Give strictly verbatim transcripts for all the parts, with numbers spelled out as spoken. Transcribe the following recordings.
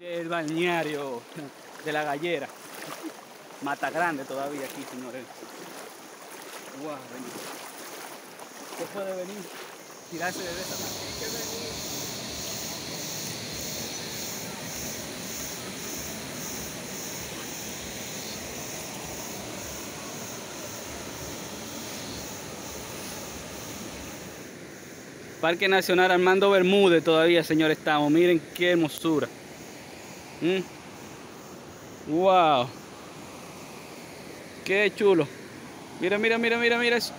El balneario de la Gallera. Mata Grande todavía aquí, señores. Wow, ¿qué puede venir? Tirarse de esa manera. Parque Nacional Armando Bermúdez todavía, señores, estamos. Miren qué hermosura. ¿Mm? Wow. Qué chulo. Mira, mira, mira, mira, mira eso.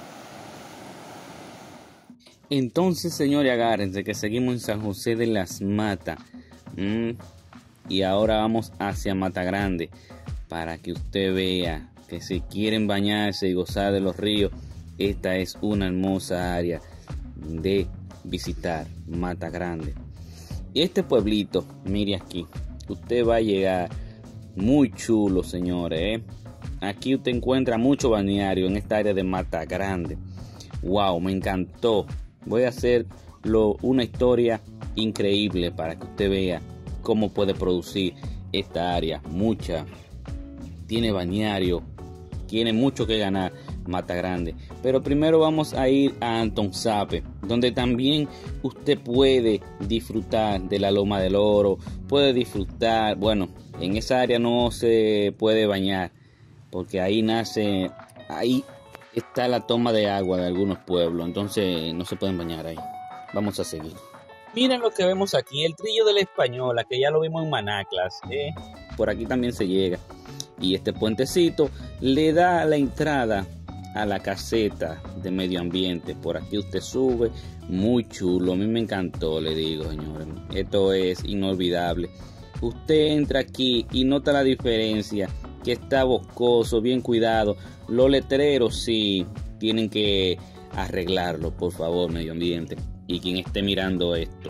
Entonces, señores, agárrense que seguimos en San José de las Matas. ¿Mm? Y ahora vamos hacia Mata Grande para que usted vea que si quieren bañarse y gozar de los ríos, esta es una hermosa área de visitar. Mata Grande. Este pueblito, mire aquí, usted va a llegar muy chulo, señores, ¿eh? Aquí usted encuentra mucho balneario en esta área de Mata Grande. Wow, me encantó. Voy a hacerlo una historia increíble para que usted vea cómo puede producir esta área. Mucha, tiene balneario, tiene mucho que ganar Mata Grande. Pero primero vamos a ir a Antonsape, donde también usted puede disfrutar de la Loma del Oro, puede disfrutar, bueno, en esa área no se puede bañar, porque ahí nace, ahí está la toma de agua de algunos pueblos, entonces no se pueden bañar ahí. Vamos a seguir. Miren lo que vemos aquí, el Trillo de la Española, que ya lo vimos en Manaclas, ¿eh? Por aquí también se llega. Y este puentecito le da la entrada a la caseta de medio ambiente. Por aquí usted sube, muy chulo, a mí me encantó, le digo, señores. Esto es inolvidable. Usted entra aquí y nota la diferencia, que está boscoso, bien cuidado. Los letreros sí tienen que arreglarlo, por favor, medio ambiente. Y quien esté mirando esto,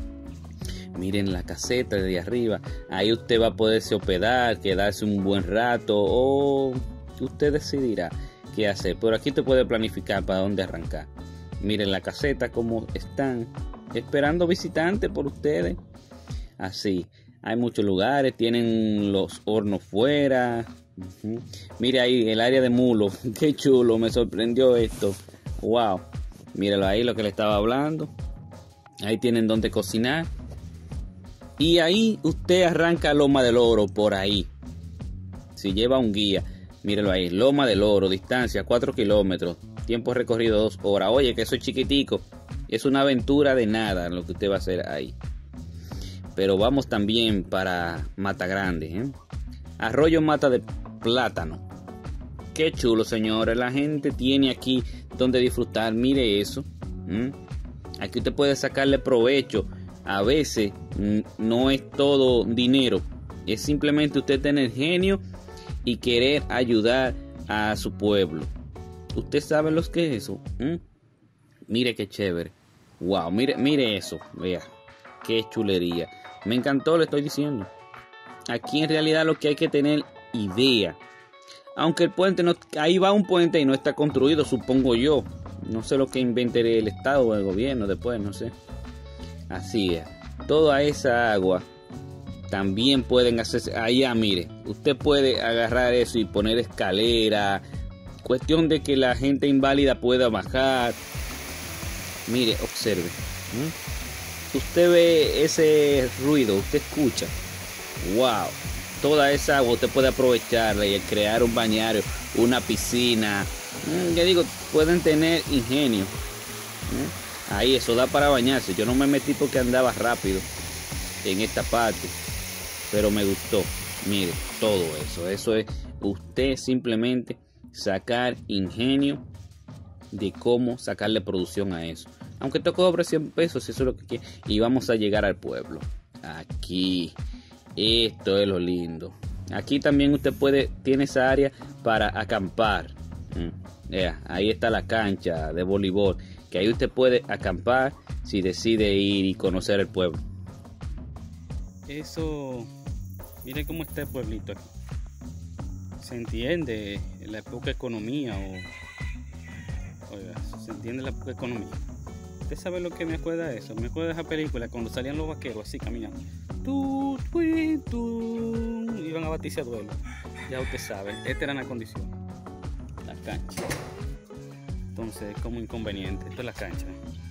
miren la caseta de arriba. Ahí usted va a poderse hospedar, quedarse un buen rato, o usted decidirá qué hacer. Por aquí te puede planificar para dónde arrancar. Miren la caseta como están esperando visitantes por ustedes. Así, hay muchos lugares, tienen los hornos fuera. Uh-huh. Mire ahí el área de mulo, qué chulo, me sorprendió esto. Wow, míralo ahí lo que le estaba hablando. Ahí tienen donde cocinar. Y ahí usted arranca Loma del Oro por ahí. Si lleva un guía, míralo ahí, Loma del Oro, distancia cuatro kilómetros, tiempo recorrido dos horas. Oye, que eso es chiquitico, es una aventura de nada lo que usted va a hacer ahí. Pero vamos también para Mata Grande, ¿eh? Arroyo Mata de Plátano. Qué chulo, señores. La gente tiene aquí donde disfrutar. Mire eso. ¿Mm? Aquí usted puede sacarle provecho. A veces no es todo dinero. Es simplemente usted tener genio y querer ayudar a su pueblo. ¿Usted sabe lo que es eso? ¿Mm? Mire qué chévere. Wow, mire, mire eso. Vea. Qué chulería. Me encantó, le estoy diciendo. Aquí en realidad lo que hay que tener idea. Aunque el puente no, ahí va un puente y no está construido, supongo yo. No sé lo que inventaré el Estado o el gobierno después, no sé. Así es. Toda esa agua también pueden hacerse. Allá, mire, usted puede agarrar eso y poner escalera. Cuestión de que la gente inválida pueda bajar. Mire, observe. ¿Mm? Usted ve ese ruido, usted escucha. Wow. Toda esa agua usted puede aprovecharla y crear un bañario, una piscina. Mm, ya digo, pueden tener ingenio. ¿Mm? Ahí eso da para bañarse. Yo no me metí porque andaba rápido en esta parte, pero me gustó. Mire, todo eso. Eso es usted simplemente sacar ingenio de cómo sacarle producción a eso. Aunque te cobre cien pesos, si eso es lo que quiere. Y vamos a llegar al pueblo. Aquí. Esto es lo lindo. Aquí también usted puede, tiene esa área para acampar. Mm, yeah, ahí está la cancha de voleibol, que ahí usted puede acampar si decide ir y conocer el pueblo. Eso, mire cómo está el pueblito aquí. Se entiende la poca economía o, oiga, se entiende la poca economía. ¿Usted sabe lo que me acuerda de eso? Me acuerda de esa película cuando salían los vaqueros así caminando. Tú, tú, tú, batirse a duelo. Ya usted sabe, esta era la condición. La cancha. Entonces, como inconveniente. Esto es la cancha.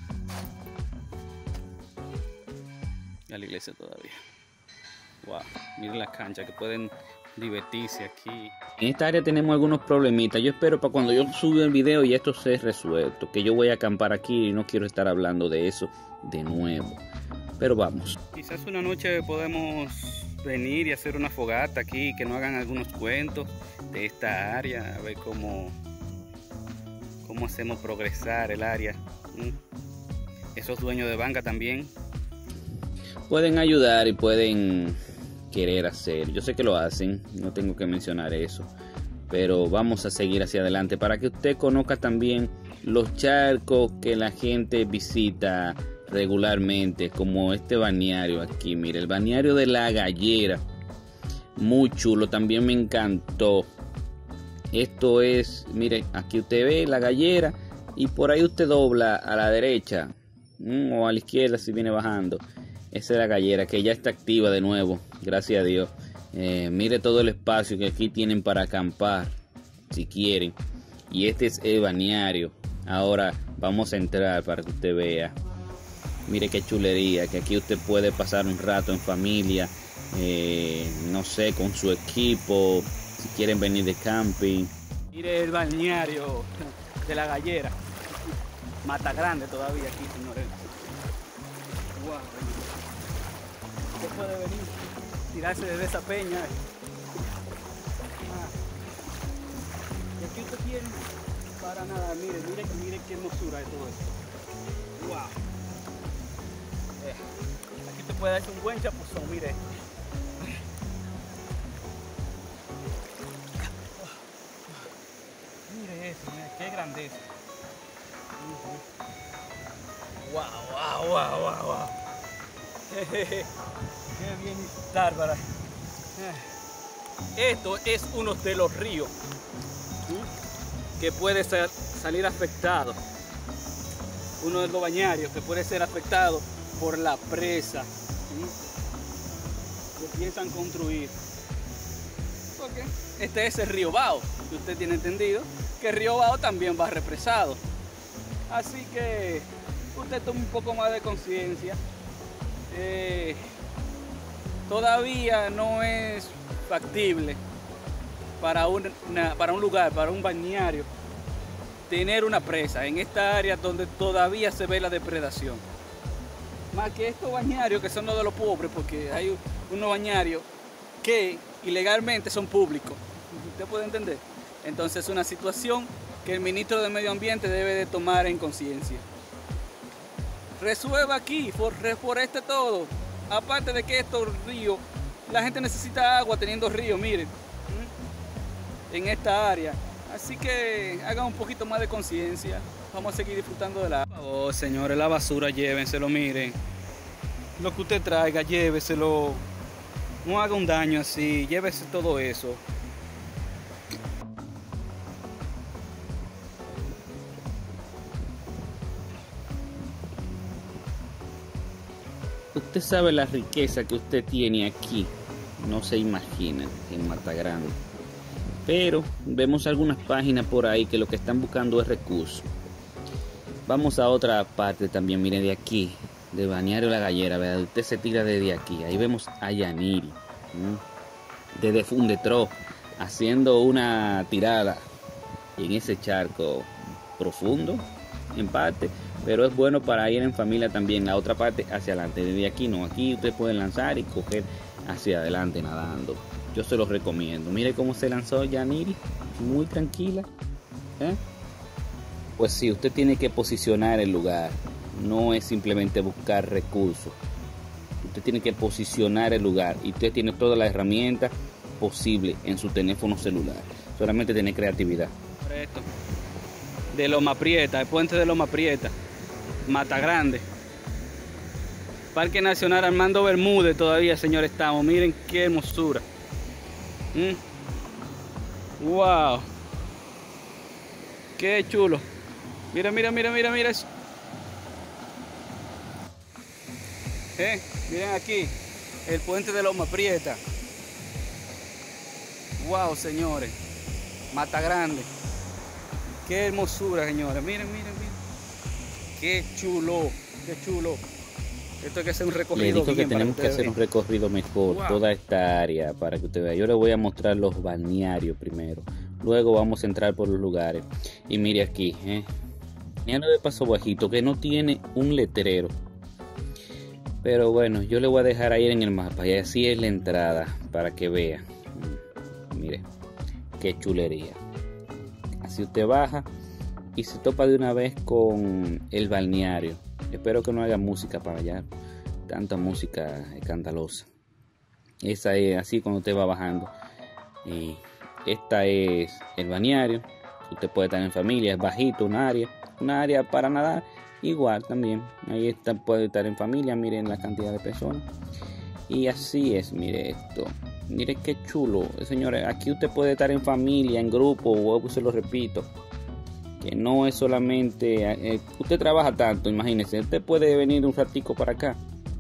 A la iglesia todavía. Wow, miren las canchas que pueden divertirse aquí. En esta área tenemos algunos problemitas. Yo espero para cuando yo suba el video y esto se resuelto, que yo voy a acampar aquí y no quiero estar hablando de eso de nuevo. Pero vamos. Quizás una noche podemos venir y hacer una fogata aquí, que nos hagan algunos cuentos de esta área, a ver cómo, cómo hacemos progresar el área. ¿Mm? Esos dueños de banca también pueden ayudar y pueden querer hacer. Yo sé que lo hacen, no tengo que mencionar eso, pero vamos a seguir hacia adelante para que usted conozca también los charcos que la gente visita regularmente, como este balneario aquí. Mire, el balneario de La Gallera, muy chulo, también me encantó. Esto es, mire, aquí usted ve La Gallera y por ahí usted dobla a la derecha o a la izquierda si viene bajando. Esa es La Gallera, que ya está activa de nuevo, gracias a Dios. Eh, mire todo el espacio que aquí tienen para acampar, si quieren. Y este es el balneario. Ahora vamos a entrar para que usted vea. Mire qué chulería, que aquí usted puede pasar un rato en familia, eh, no sé, con su equipo, si quieren venir de camping. Mire el balneario de La Gallera. Mata Grande todavía aquí, señores. Wow. Usted puede venir, tirarse desde esa peña. Ah. Y aquí usted tiene para nada, mire, mire, mire qué hermosura de todo esto. Wow. Eh, aquí usted puede darse un buen chapuzón, mire. Mire eso, mire, qué grandeza. Wow, wow, wow, wow, wow. Qué bien estar para. Esto es uno de los ríos que puede ser, salir afectado. Uno de los bañarios que puede ser afectado por la presa que piensan construir. Porque este es el río Bao, que usted tiene entendido que el río Bao también va represado. Así que usted tome un poco más de conciencia. Eh, todavía no es factible para, una, para un lugar, para un balneario, tener una presa en esta área donde todavía se ve la depredación. Más que estos bañarios que son los de los pobres, porque hay unos bañarios que ilegalmente son públicos. ¿Usted puede entender? Entonces es una situación que el ministro de Medio Ambiente debe de tomar en conciencia. Resuelva aquí, reforeste todo. Aparte de que estos ríos, la gente necesita agua teniendo ríos, miren, en esta área. Así que hagan un poquito más de conciencia. Vamos a seguir disfrutando de la... Oh, señores, la basura llévenselo, miren. Lo que usted traiga, lléveselo. No haga un daño así, llévese todo eso. Usted sabe la riqueza que usted tiene aquí, no se imagina, en Mata Grande. Pero vemos algunas páginas por ahí que lo que están buscando es recursos. Vamos a otra parte también, miren, de aquí, de Balneario La Gallera, ¿verdad? Usted se tira desde aquí, ahí vemos a Yaniri, ¿no? Desde Fundetro, haciendo una tirada en ese charco profundo, en parte, pero es bueno para ir en familia también. La otra parte hacia adelante, desde aquí no, aquí usted puede lanzar y coger hacia adelante nadando. Yo se los recomiendo. Mire cómo se lanzó Yaniri, muy tranquila, ¿eh? Pues sí, usted tiene que posicionar el lugar, no es simplemente buscar recursos. Usted tiene que posicionar el lugar y usted tiene todas las herramientas posibles en su teléfono celular. Solamente tiene creatividad. Esto de Loma Prieta, el puente de Loma Prieta, Mata Grande, Parque Nacional Armando Bermúdez todavía, señores, estamos. Miren qué hermosura. ¿Mm? Wow, qué chulo. Mira, mira, mira, mira, mira eso. Eh, miren aquí, el puente de Loma Prieta. Wow, señores. Mata Grande. Qué hermosura, señores. Miren, miren, miren. Qué chulo, qué chulo. Esto hay que hacer un recorrido. Le digo que bien tenemos para que hacer vean. un recorrido mejor, Wow. toda esta área, para que usted vea. Yo le voy a mostrar los balnearios primero. Luego vamos a entrar por los lugares. Y mire aquí, ¿eh? Balneario de Paso Bajito, que no tiene un letrero. Pero bueno, yo le voy a dejar ahí en el mapa. Y así es la entrada, para que vea. Mire, qué chulería. Así usted baja y se topa de una vez con el balneario. Espero que no haga música para allá, tanta música escandalosa. Esa es así cuando usted va bajando. Y esta es el balneario. Usted puede estar en familia, es bajito, un área, un área para nadar. Igual también, ahí está, puede estar en familia. Miren la cantidad de personas. Y así es, mire esto. Mire qué chulo, señores. Aquí usted puede estar en familia, en grupo, o se lo repito. Que no es solamente, eh, usted trabaja tanto, imagínese, usted puede venir un ratico para acá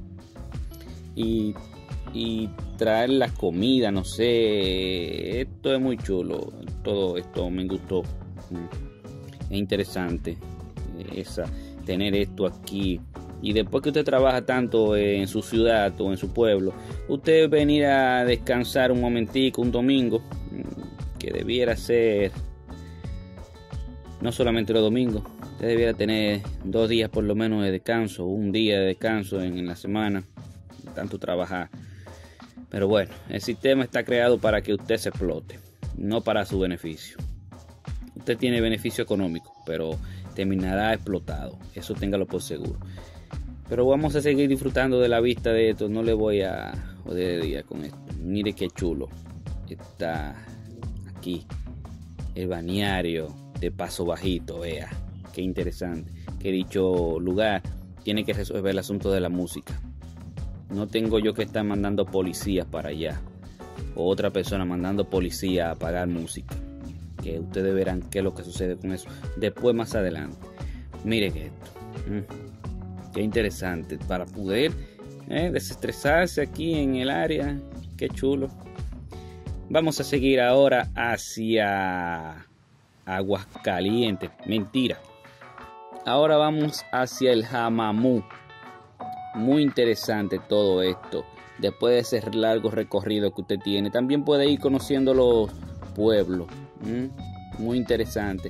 y, y traer la comida, no sé, esto es muy chulo, todo esto me gustó, es interesante esa, tener esto aquí. Y después que usted trabaja tanto en su ciudad o en su pueblo, usted venir a descansar un momentico, un domingo, que debiera ser no solamente los domingos, usted debiera tener dos días por lo menos de descanso, un día de descanso en, en la semana, tanto trabajar. Pero bueno, el sistema está creado para que usted se explote, no para su beneficio. Usted tiene beneficio económico, pero terminará explotado, eso téngalo por seguro. Pero vamos a seguir disfrutando de la vista de esto, no le voy a joder de día con esto. Mire qué chulo está aquí el balneario de Paso Bajito, vea, qué interesante, que dicho lugar tiene que resolver el asunto de la música. No tengo yo que estar mandando policías para allá, o otra persona mandando policía a pagar música, que ustedes verán qué es lo que sucede con eso después, más adelante. Mire que esto, mmm, qué interesante, para poder eh, desestresarse aquí en el área, qué chulo. Vamos a seguir ahora hacia Aguascalientes, mentira. Ahora vamos hacia el Jamamú. Muy interesante todo esto. Después de ese largo recorrido que usted tiene, también puede ir conociendo los pueblos. ¿Mm? Muy interesante.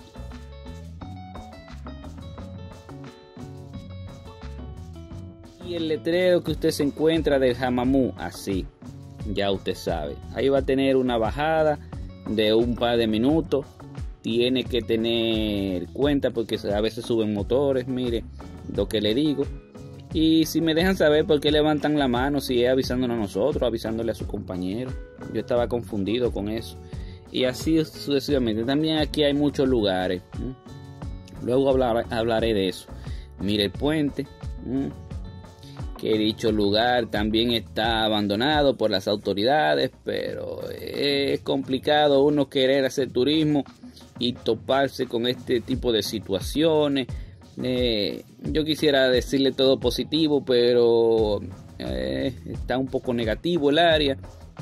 Y el letrero que usted se encuentra del Jamamú, así, ya usted sabe. Ahí va a tener una bajada de un par de minutos. Tiene que tener cuenta porque a veces suben motores, mire lo que le digo. Y si me dejan saber por qué levantan la mano, si es avisándonos a nosotros, avisándole a su compañero. Yo estaba confundido con eso. Y así sucesivamente. También aquí hay muchos lugares. ¿Mm? Luego hablar, hablaré de eso. Mire el puente. ¿Mm? Que dicho lugar también está abandonado por las autoridades. Pero es complicado uno querer hacer turismo y toparse con este tipo de situaciones. Eh, yo quisiera decirle todo positivo, pero eh, está un poco negativo el área.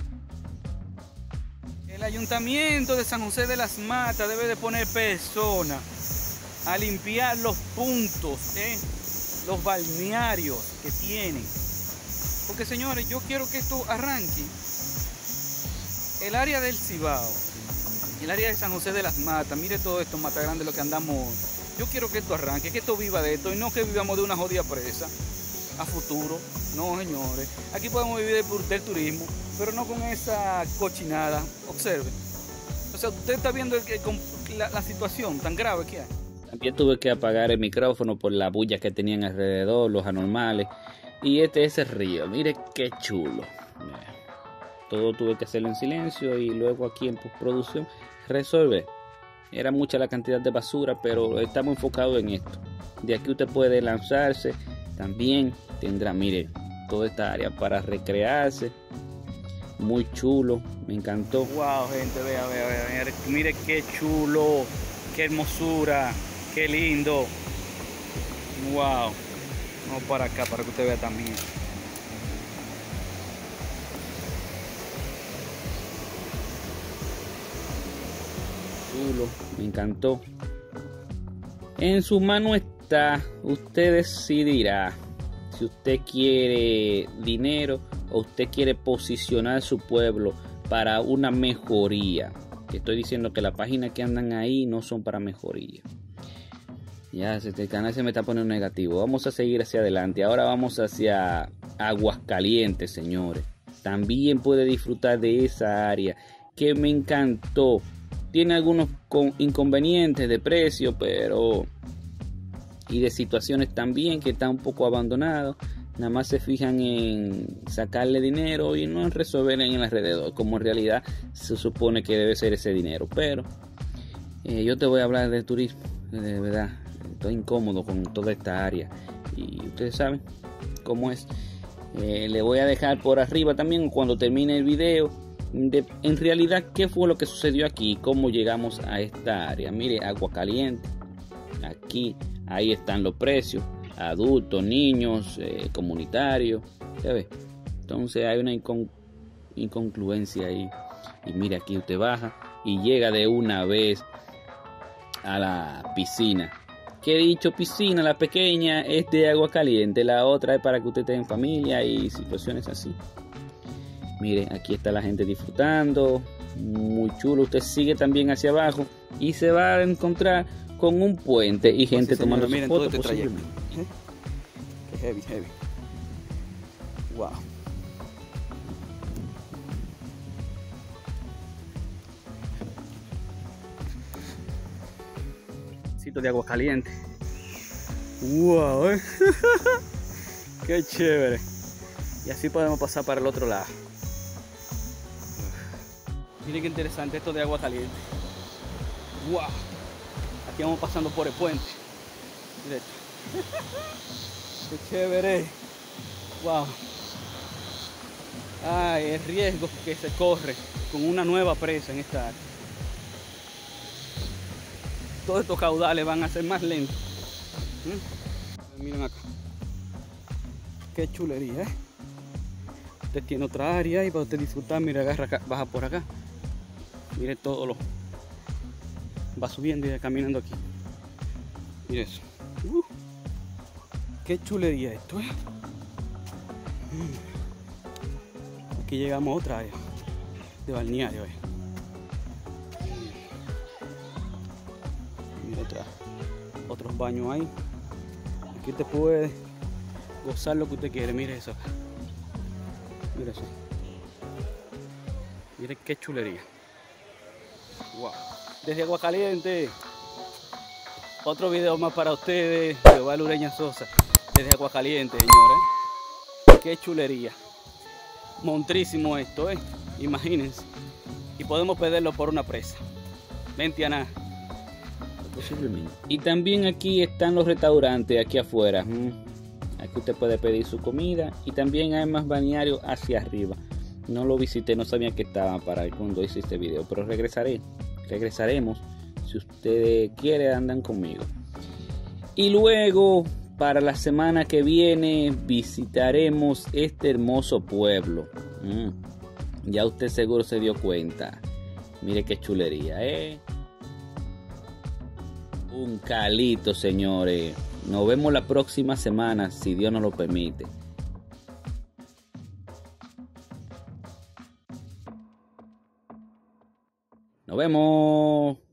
El ayuntamiento de San José de las Matas debe de poner personas a limpiar los puntos, eh, los balnearios que tienen. Porque señores, yo quiero que esto arranque. El área del Cibao, el área de San José de las Matas, mire todo esto, Mata Grande, lo que andamos. Yo quiero que esto arranque, que esto viva de esto y no que vivamos de una jodida presa a futuro. No, señores. Aquí podemos vivir del, del turismo, pero no con esa cochinada. Observe. O sea, usted está viendo el, el, la, la situación tan grave que hay. También tuve que apagar el micrófono por la bulla que tenían alrededor, los anormales. Y este es el río. Mire qué chulo. Todo tuve que hacerlo en silencio y luego aquí en postproducción resolver. Era mucha la cantidad de basura, pero estamos enfocados en esto. De aquí usted puede lanzarse. También tendrá, mire, toda esta área para recrearse. Muy chulo, me encantó. Wow, gente, vea, vea, vea, vea. Mire qué chulo, qué hermosura, qué lindo. Wow. Vamos para acá para que usted vea también. chulo, me encantó. En su mano está, usted decidirá si usted quiere dinero o usted quiere posicionar su pueblo para una mejoría. Estoy diciendo que las páginas que andan ahí no son para mejoría. Ya, este canal se me está poniendo negativo. Vamos a seguir hacia adelante. Ahora vamos hacia Aguascalientes, señores. También puede disfrutar de esa área que me encantó. Tiene algunos inconvenientes de precio, pero y de situaciones también que está un poco abandonado. Nada más se fijan en sacarle dinero y no en resolver en el alrededor, como en realidad se supone que debe ser ese dinero. Pero eh, yo te voy a hablar de turismo, de verdad. Estoy incómodo con toda esta área y ustedes saben cómo es. Eh, le voy a dejar por arriba también cuando termine el video de, en realidad qué fue lo que sucedió aquí, cómo llegamos a esta área. Mire, Aguascalientes, aquí, ahí están los precios, adultos, niños, eh, comunitarios, ¿ya ve? Entonces hay una incon inconcluencia ahí. Y mire, aquí usted baja y llega de una vez a la piscina. Que he dicho piscina, la pequeña es de agua caliente, la otra es para que usted esté en familia y situaciones así. Miren, aquí está la gente disfrutando, muy chulo. Usted sigue también hacia abajo y se va a encontrar con un puente y gente sí, tomando miren, fotos. Todo este trayecto. ¿Eh? Qué heavy, heavy. Wow. De Aguascalientes. Wow, eh. Qué chévere. Y así podemos pasar para el otro lado. Miren qué interesante esto de Aguascalientes. Wow. Aquí vamos pasando por el puente. Miren. Qué chévere. Wow. Ay, el riesgo que se corre con una nueva presa en esta área. Todos estos caudales van a ser más lentos. ¿Mm? Miren acá. Qué chulería, ¿eh? Usted tiene otra área y para usted disfrutar, mire, agarra acá, baja por acá. Mire todo lo. Va subiendo y va caminando aquí. Mire eso. Uh, qué chulería esto, ¿eh? Aquí llegamos a otra área de balneario, ¿eh? Otra, otros baños ahí. Aquí usted puede gozar lo que usted quiere. Mire eso acá. Mire eso. Mire qué chulería. Wow. Desde Aguascalientes. Otro video más para ustedes. Jehová Lureña Sosa. Desde Aguascalientes, señores. Qué chulería. Montrísimo esto, eh. Imagínense. Y podemos perderlo por una presa. Vente a nada. Posiblemente. Y también aquí están los restaurantes aquí afuera. Aquí usted puede pedir su comida y también hay más balnearios hacia arriba. No lo visité, no sabía que estaba para cuando hice este video, pero regresaré. Regresaremos. Si ustedes quieren, andan conmigo. Y luego, para la semana que viene, visitaremos este hermoso pueblo. Mm. Ya usted seguro se dio cuenta. Mire qué chulería, ¿eh? Un calito, señores. Nos vemos la próxima semana, si Dios nos lo permite. Nos vemos.